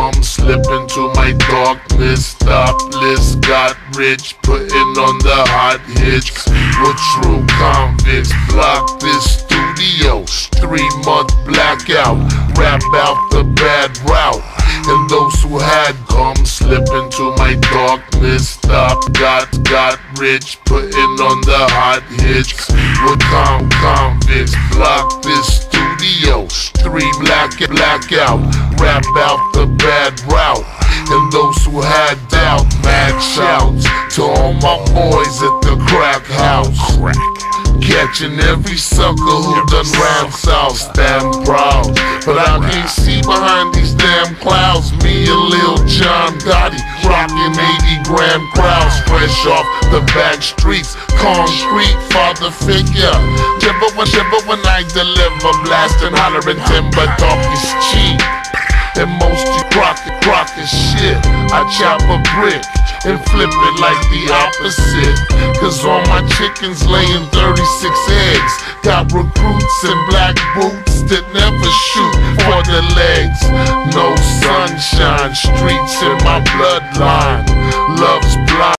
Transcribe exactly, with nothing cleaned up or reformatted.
come slip into my darkness. Topless, got rich, putting on the hot hits. We're true convicts, block this studio. Three month blackout, rap out the bad route. And those who had come slip into my darkness. Stop, got, got rich, putting on the hot hits. We're com convicts, block this studio. Three black, blackout, rap out the bad route. And those who had doubt, mad shouts to all my boys at the crack house. Crack. Catching every sucker who done ran south, stand proud. But I can't see behind these damn clouds. Me and Lil John Gotti rocking eighty gram crowds, fresh off the back streets, concrete father figure. Shiver when, shiver when I deliver, blasting, hollering, timber talk is cheap. And most you crockett, crockett shit. I chop a brick and flip it like the opposite. Cause all my chickens laying thirty-six eggs. Got recruits in black boots that never shoot for their legs. No sunshine, streets in my bloodline.